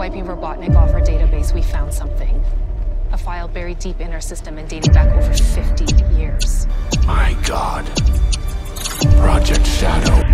wiping Robotnik off our database, we found something. A file buried deep in our system and dating back over 50 years. My God. Project Shadow.